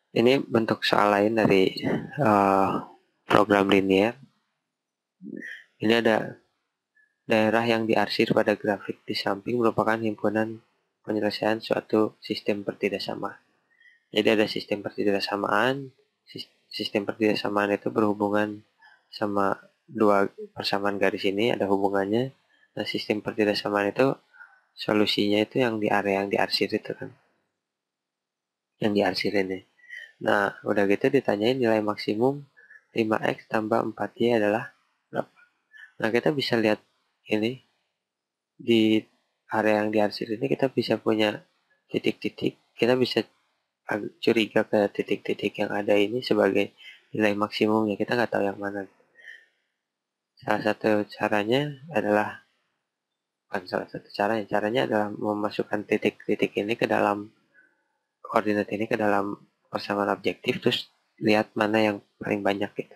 Ini bentuk soal lain dari program linear. Ini ada daerah yang diarsir pada grafik di samping merupakan himpunan penyelesaian suatu sistem pertidaksamaan. Jadi ada sistem pertidaksamaan. Sistem pertidaksamaan itu berhubungan sama dua persamaan garis ini, ada hubungannya. Nah, sistem pertidaksamaan itu solusinya itu yang di area yang diarsir itu kan. Yang diarsir ini. Nah, udah gitu ditanyain nilai maksimum 5x tambah 4y adalah berapa. Nah, kita bisa lihat ini di area yang diarsir ini kita bisa punya titik-titik. Kita bisa curiga ke titik-titik yang ada ini sebagai nilai maksimumnya. Kita nggak tahu yang mana. Salah satu caranya adalah, bukan salah satu caranya adalah memasukkan titik-titik ini ke dalam koordinat ini ke dalam persamaan objektif, terus lihat mana yang paling banyak gitu.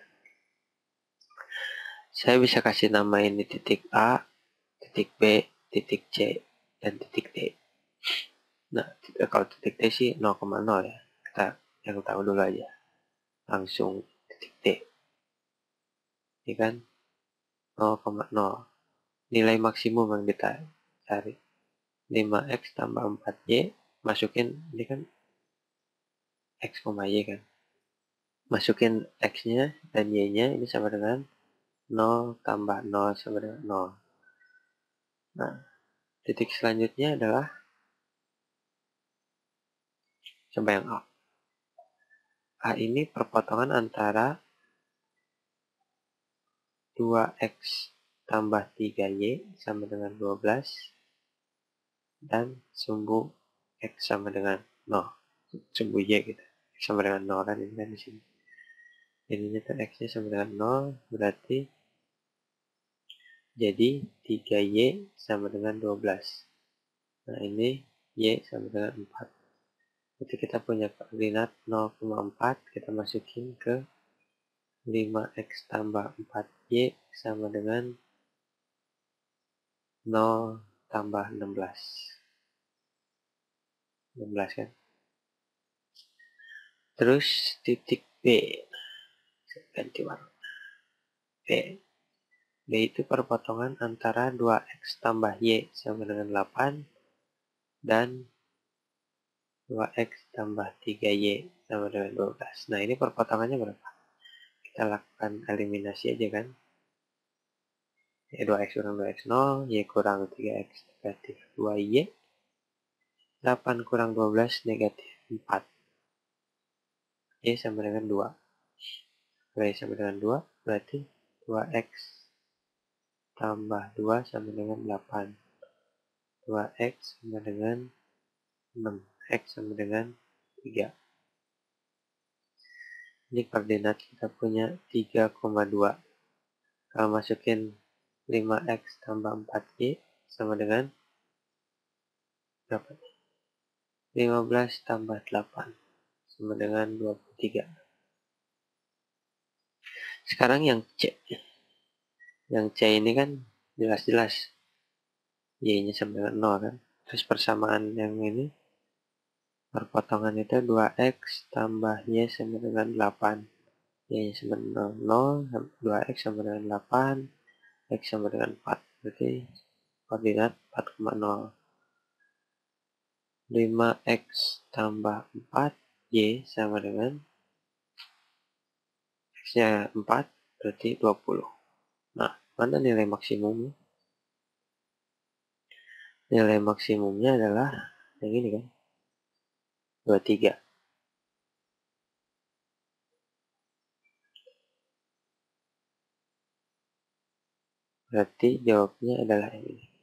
Saya bisa kasih nama ini titik A, titik B, titik C, dan titik D. Nah, kalau titik D sih 0,0 ya. Kita yang tahu dulu aja. Langsung titik D. Ini kan 0,0. Nilai maksimum yang kita cari. 5x tambah 4y. Masukin, ini kan x, y kan. Masukin x-nya dan y-nya ini sama dengan 0 tambah 0 sama dengan 0. Nah, titik selanjutnya adalah coba yang A. A ini perpotongan antara 2x tambah 3y sama dengan 12 dan sumbu x sama dengan 0. Sumbu y gitu. X sama dengan 0 kan ini kan di sini. Jadinya tuh x-nya sama dengan 0 berarti jadi 3y sama dengan 12. Nah, ini y sama dengan 4. Berarti kita punya koordinat 0,4, kita masukin ke 5x tambah 4y sama dengan 0 tambah 16. 16 kan. Terus titik B. Ganti warna. B. B itu perpotongan antara 2x tambah y sama dengan 8 dan 2x tambah 3y sama dengan 12. Nah, ini perpotongannya berapa? Kita lakukan eliminasi aja kan. 2x kurang 2x 0, y kurang 3x negatif 2y, 8 kurang 12 negatif 4. Y sama dengan 2. Y sama dengan 2, berarti 2x tambah 2 sama dengan 8. 2x sama dengan 6. X sama dengan 3. Ini koordinat kita punya 3,2. Kalau masukin 5x tambah 4y sama dengan berapa? 15 tambah 8 sama dengan 23. Sekarang yang C. Yang C ini kan jelas-jelas y-nya sama dengan 0 kan. Terus persamaan yang ini perpotongan itu 2x tambah y sama dengan 8. Y-nya sama dengan 0, 2x sama dengan 8, x sama dengan 4. Berarti koordinat 4,0. 5x tambah 4, y sama dengan x-nya 4, berarti 20. Nah, mana nilai maksimumnya? Nilai maksimumnya adalah yang ini kan, 23. Berarti jawabnya adalah ini.